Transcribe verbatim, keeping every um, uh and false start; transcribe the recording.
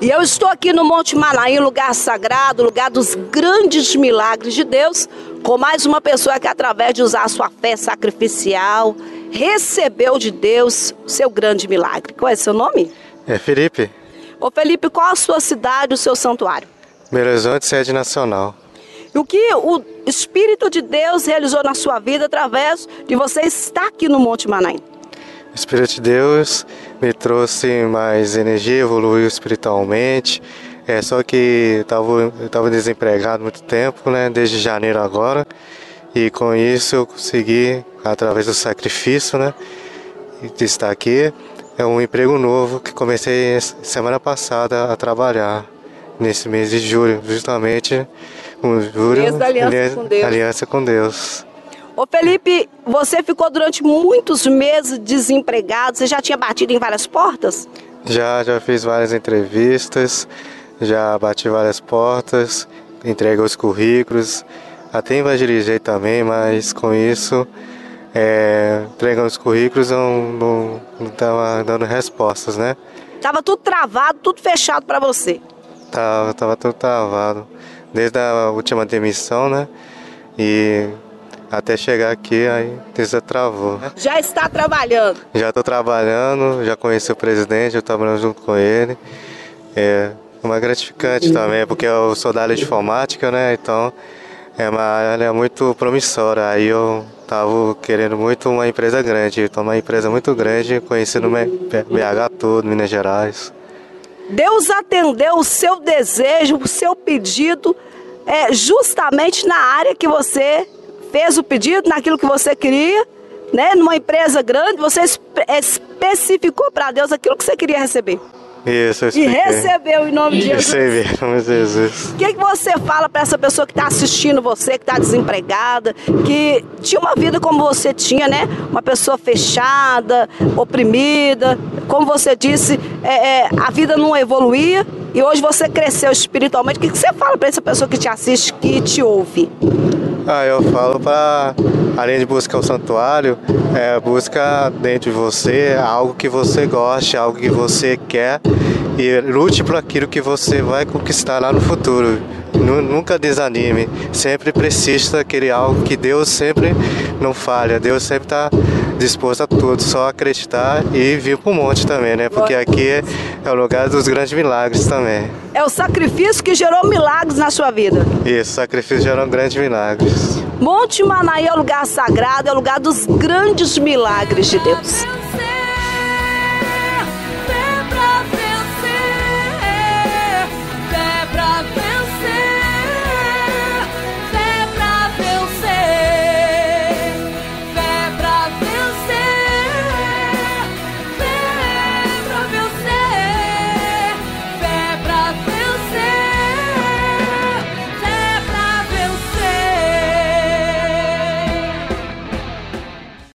E eu estou aqui no Monte Manaim, lugar sagrado, lugar dos grandes milagres de Deus, com mais uma pessoa que, através de usar a sua fé sacrificial, recebeu de Deus o seu grande milagre. Qual é o seu nome? É Felipe. Ô Felipe, qual a sua cidade, o seu santuário? Belo Horizonte, sede nacional. E o que o Espírito de Deus realizou na sua vida através de você estar aqui no Monte Manaim? O Espírito de Deus me trouxe mais energia, evoluiu espiritualmente. É só que eu estava eu tava desempregado há muito tempo, né? Desde janeiro agora. E com isso eu consegui, através do sacrifício, né? De estar aqui. É um emprego novo que comecei semana passada a trabalhar, nesse mês de julho, justamente um julho, mês da aliança, aliança com Deus. Aliança com Deus. Ô Felipe, você ficou durante muitos meses desempregado, você já tinha batido em várias portas? Já, já fiz várias entrevistas, já bati várias portas, entreguei os currículos, até evangelizei também, mas com isso, é, entregando os currículos, não, não, não tava dando respostas, né? Tava tudo travado, tudo fechado para você? Tava, tava tudo travado, desde a última demissão, né? E até chegar aqui, aí desatravou. Já está trabalhando? Já estou trabalhando, já conheci o presidente, eu estou trabalhando junto com ele. É uma gratificante também, porque eu sou da área de informática, né? Então é uma área muito promissora. Aí eu estava querendo muito uma empresa grande, então uma empresa muito grande, conhecendo B H todo, Minas Gerais. Deus atendeu o seu desejo, o seu pedido, é, justamente na área que você fez o pedido, naquilo que você queria, né? Numa empresa grande, você espe especificou para Deus aquilo que você queria receber. Isso, eu E recebeu em nome de Jesus. Recebi, em nome de Jesus. O que, que você fala para essa pessoa que está assistindo você, que está desempregada, que tinha uma vida como você tinha, né? Uma pessoa fechada, oprimida, como você disse, é, é, a vida não evoluía e hoje você cresceu espiritualmente. O que, que você fala para essa pessoa que te assiste, que te ouve? Ah, eu falo para, além de buscar o santuário, é, busca dentro de você algo que você goste, algo que você quer e lute por aquilo que você vai conquistar lá no futuro. Nunca desanime, sempre persista, querer algo que Deus sempre não falha, Deus sempre está disposto a tudo, só acreditar e vir para o monte também, né? Porque aqui é o lugar dos grandes milagres também. É o sacrifício que gerou milagres na sua vida. Isso, o sacrifício gerou grandes milagres. Monte Manaim é o lugar sagrado, é o lugar dos grandes milagres de Deus.